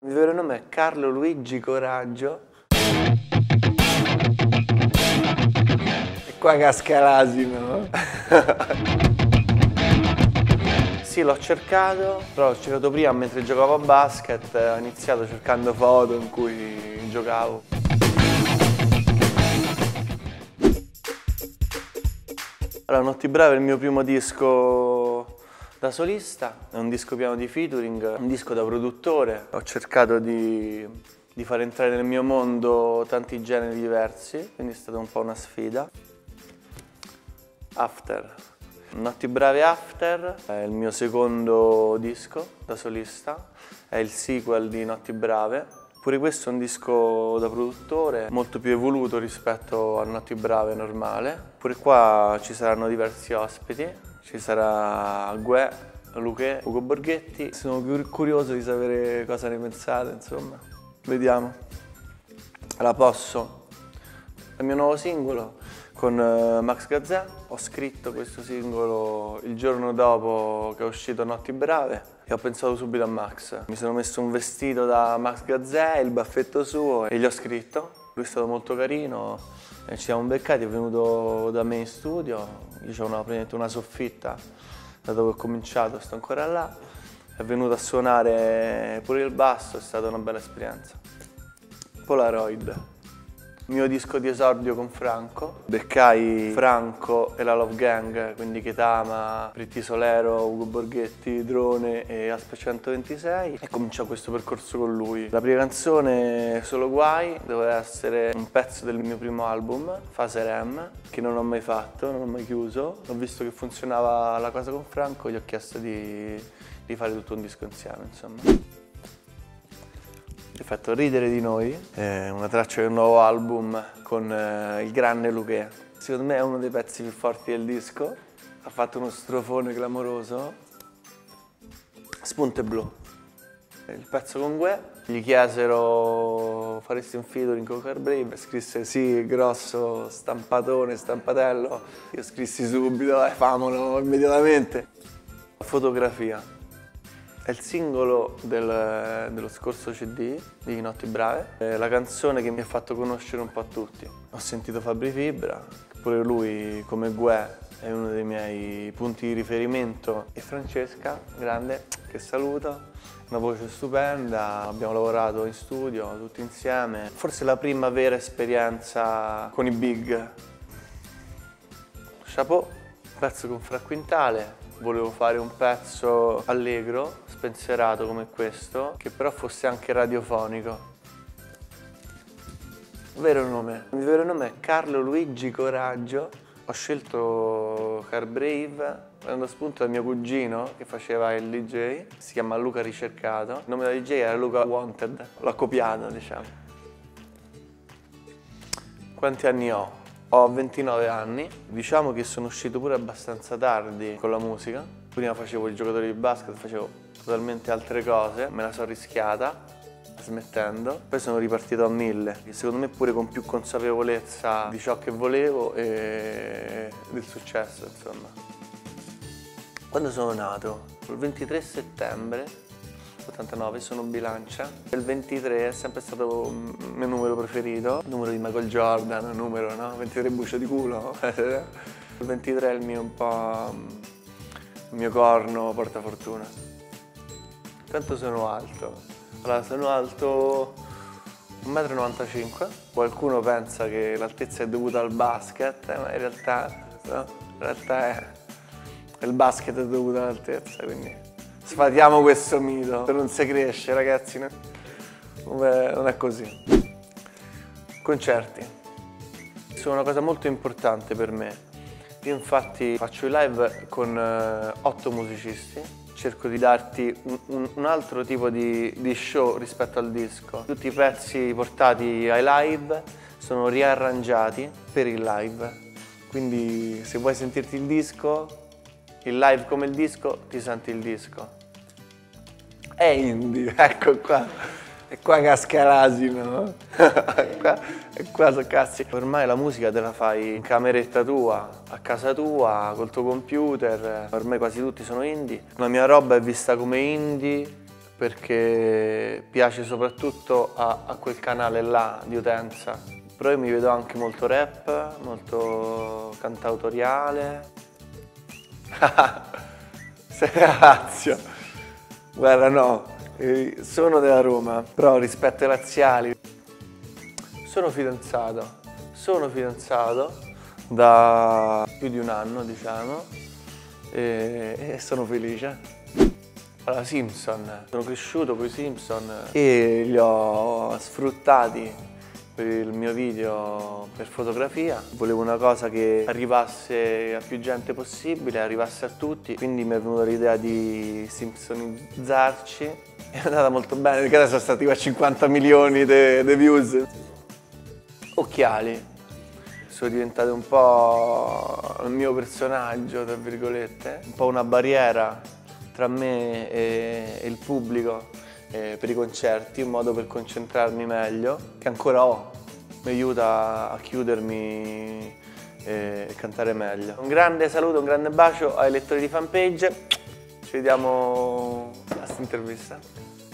Il vero nome è Carlo Luigi Coraggio. E qua casca l'asino. Sì, l'ho cercato, però l'ho cercato prima mentre giocavo a basket, ho iniziato cercando foto in cui giocavo. Allora, Notti Brave è il mio primo disco da solista, è un disco pieno di featuring, un disco da produttore. Ho cercato di far entrare nel mio mondo tanti generi diversi, quindi è stata un po' una sfida. After. Notti Brave After è il mio secondo disco da solista, è il sequel di Notti Brave. Pure questo è un disco da produttore molto più evoluto rispetto a Notti Brave normale. Pure qua ci saranno diversi ospiti. Ci sarà Gue, Luque, Ugo Borghetti. Sono curioso di sapere cosa ne pensate, insomma. Vediamo. La Posso è il mio nuovo singolo con Max Gazzè. Ho scritto questo singolo il giorno dopo che è uscito Notti Brave e ho pensato subito a Max. Mi sono messo un vestito da Max Gazzè, il baffetto suo e gli ho scritto. Lui è stato molto carino. Ci siamo beccati, è venuto da me in studio, io ho una soffitta da dove ho cominciato, sto ancora là, è venuto a suonare pure il basso, è stata una bella esperienza. Polaroid, mio disco di esordio con Franco, beccai Franco e la Love Gang, quindi Ketama, Pretty Solero, Ugo Borghetti, Drone e Aspe 126 e cominciò questo percorso con lui. La prima canzone, Solo Guai, doveva essere un pezzo del mio primo album, Fase Rem, che non ho mai fatto, non ho mai chiuso. Ho visto che funzionava la cosa con Franco, gli ho chiesto di fare tutto un disco insieme, insomma. Ho fatto Ridere di noi, una traccia di un nuovo album con il grande Luché. Secondo me è uno dei pezzi più forti del disco. Ha fatto uno strofone clamoroso. Spunte blu. Il pezzo con Gue. Gli chiesero faresti un featuring con Carbrave, scrisse sì, grosso, stampatone, stampatello. Io scrissi subito, famolo immediatamente. Fotografia. È il singolo dello scorso CD di Notti Brave, è la canzone che mi ha fatto conoscere un po' a tutti. Ho sentito Fabri Fibra, pure lui come Gue è uno dei miei punti di riferimento, e Francesca, grande, che saluto, una voce stupenda, abbiamo lavorato in studio tutti insieme, forse la prima vera esperienza con i big. Chapeau, pezzo con Fra Quintale. Volevo fare un pezzo allegro, spensierato come questo, che però fosse anche radiofonico. Il vero nome è Carlo Luigi Coraggio. Ho scelto Carbrave prendendo spunto dal mio cugino che faceva il DJ, si chiama Luca Ricercato. Il nome del DJ era Luca Wanted, l'ho copiato, diciamo. Quanti anni ho? Ho 29 anni, diciamo che sono uscito pure abbastanza tardi con la musica. Prima facevo il giocatore di basket, facevo totalmente altre cose, me la sono rischiata smettendo. Poi sono ripartito a 1000, secondo me pure con più consapevolezza di ciò che volevo e del successo, insomma. Quando sono nato? Il 23 settembre 89, sono Bilancia. Il 23 è sempre stato il mio numero preferito, il numero di Michael Jordan, il numero, no? 23 bucce di culo. Il 23 è il mio, un po' il mio corno portafortuna. Quanto sono alto? Allora, sono alto 1,95 m. Qualcuno pensa che l'altezza è dovuta al basket, ma in realtà, no? In realtà è il basket è dovuto all'altezza, quindi sfatiamo questo mito. Non si cresce, ragazzi, non è così. Concerti sono una cosa molto importante per me. Io infatti faccio i live con 8 musicisti, cerco di darti un altro tipo di show rispetto al disco. Tutti i pezzi portati ai live sono riarrangiati per il live, quindi se vuoi sentirti il live come il disco, ti senti il disco. È indie, ecco qua. E qua casca l'asino. e qua so cazzi. Ormai la musica te la fai in cameretta tua, a casa tua, col tuo computer. Ormai quasi tutti sono indie. La mia roba è vista come indie perché piace soprattutto a quel canale là di utenza. Però io mi vedo anche molto rap, molto cantautoriale. Sei Lazio. Guarda, no, sono della Roma, però rispetto ai laziali. Sono fidanzato da più di un anno, diciamo, e sono felice. Allora, Simpson, sono cresciuto con i Simpson e li ho sfruttati per il mio video per fotografia. Volevo una cosa che arrivasse a più gente possibile, arrivasse a tutti, quindi mi è venuta l'idea di simpsonizzarci. È andata molto bene perché adesso sta tipo a 50 milioni di views. Occhiali. Sono diventate un po' il mio personaggio, tra virgolette, un po' una barriera tra me e il pubblico per i concerti, un modo per concentrarmi meglio, che ancora ho, mi aiuta a chiudermi e cantare meglio. Un grande saluto, un grande bacio ai lettori di fanpage, ci vediamo a questa intervista.